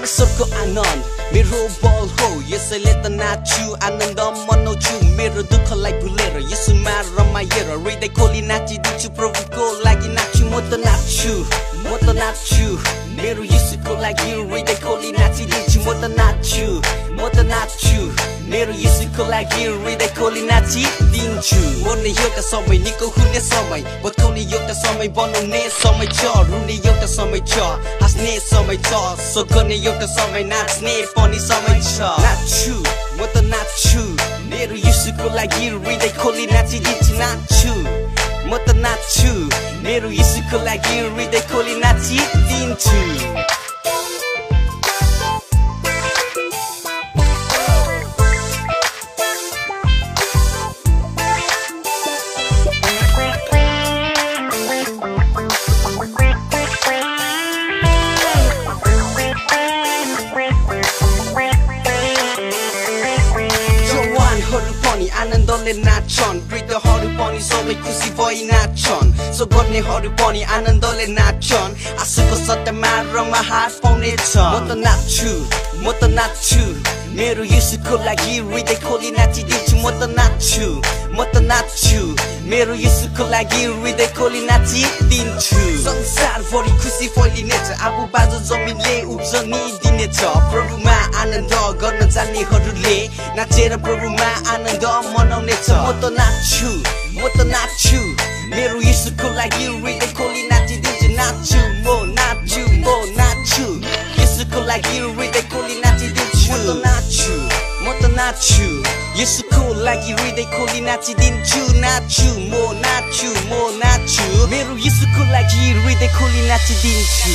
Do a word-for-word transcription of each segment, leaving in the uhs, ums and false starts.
परमेश्वरको आनन्द मेरो बल हो यसैले त नाच्छु आनन्द मनाउँछु मेरो दुःखलाई भुलेर यसुमा रमाएर हृदय खोली नाचिदिन्छु प्रभुको लागि नाच्छु म त नाच्छु म त नाच्छु मेरो यीशुको लागि हृदय खोली नाचिदिन्छु म त नाच्छु म त नाच्छु मेरो यीशुको लागि हृदय खोली नाचिदिन्छु मर्ने एउटा समय निको हुने समय बचाउने एउटा समय बनाउने समय छ रुने एउटा समय छ हाँस्ने समय छ सो गर्ने एउटा समय नाच्ने पनि समय छ नाच्छु म त नाच्छु मेरो यीशुको लागि हृदय खोली नाचिदिन्छु नाच्छु म त नाच्छु मेरो यीशुको लागि हृदय खोली नाचिदिन्छु आनन्दले नाच्छन् वृद्धहरू पनि सबै खुसी भई नाच्छन् सो गर्नेहरू पनि आनन्दले नाच्छन् आशाको सट्टामा रमा हात पाउनेछ म त नाच्छु म त नाच्छु मेरो यीशुको लागि हृदय खोली नाचिदिन्छु म त नाच्छु म त नाच्छु मेरो यीशुको लागि हृदय खोली नाचिदिन्छु संसारभरि खुसी फैलिनेछ आफू बाजु जमिनले उब्जनी दिनेछ प्रभुमा आनन्द गर्न जान्नेहरूले नाचेर प्रभुमा आनन्द मनाउनेछ म त नाच्छु म त नाच्छु मेरो यीशुको लागि हृदय खोली नाचिदिन्छु नाच्छु म नाच्छु म नाच्छु यीशुको लागि हृदय खोली नाचिदिन्छु म त नाच्छु म त नाच्छु यीशुको लागि हृदय खोली नाचिदिन्छु नाच्छु म नाच्छु म नाच्छु मेरो यीशुको लागि हृदय खोली नाचिदिन्छु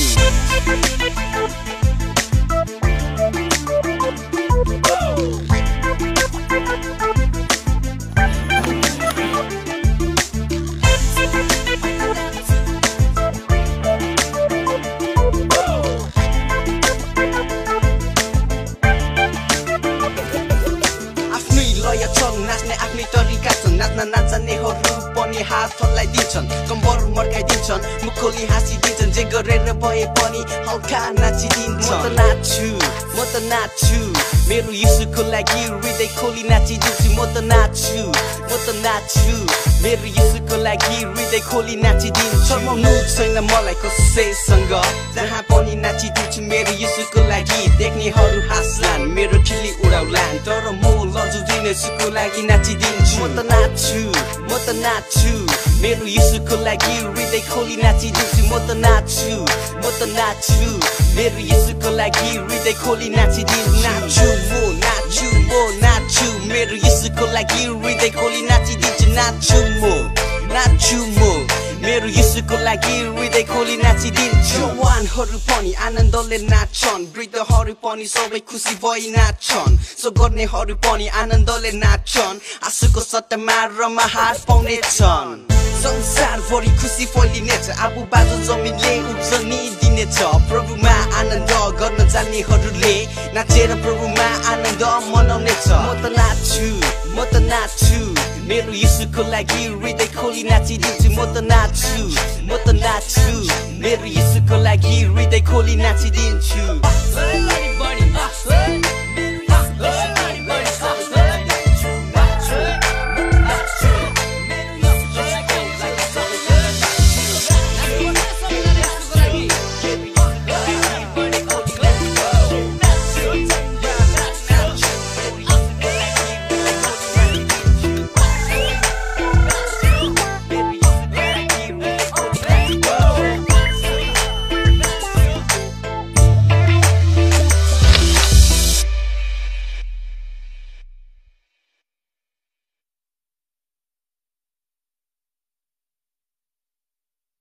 नाच्ने आफ्नै तरिका छन् नाच्न नजान्नेहरू पनि हात हल्लाइदिन्छन् कम्बर मर्काइदिन्छन् मुख खोली हाँसिदिन्छन् जे गरेर भए पनि हल्का नाचिदिन्छन् म त नाच्छु म त नाच्छु मेरो यीशुको लागि हृदय खोली नाचिदिन्छु म त नाच्छु म त नाच्छु मेरो यीशुको लागि हृदय खोली नाचिदिन्छु शर्माउनु छैन मलाई कसैसँग जहाँ पनि नाचिदिन्छु मेरो यीशुको लागि देख्नेहरू हाँस्लान् मेरो खिल्ली उडाउलान् तर म लजुदिने यीशुको लागि नाचिदिन्छु म त नाच्छु म त नाच्छु मेरो यीशुको लागि हृदय खोली नाचिदिन्छु म त नाच्छु म त नाच्छु मेरो यीशुको लागि हृदय खोली नाचिदिन्छु नाच्छु म नाच्छु म नाच्छु मेरो यीशुको लागि हृदय खोली नाचिदिन्छु नाच्छु म नाच्छु म मेरो यीशुको लागि हृदय खोली नाचिदिन्छु जवानहरू पनि आनन्दले नाच्छन् वृद्धहरू पनि सबै खुसी भई नाच्छन् सो गर्नेहरू पनि आनन्दले नाच्छन् आशाको सट्टामा रमा हात पाउनेछन् संसारभरि खुसी फैलिनेछ आफू बाजु जमिनले उब्जनी दिनेछ प्रभुमा आनन्द गर्न जान्नेहरूले नाचेर प्रभुमा आनन्द मनाउनेछ म त नाच्छु म त नाच्छु मेरो यीशुको लागि हृदय खोली नाचिदिन्छु म त नाच्छु म त नाच्छु मेरो यीशुको लागि हृदय खोली नाचिदिन्छु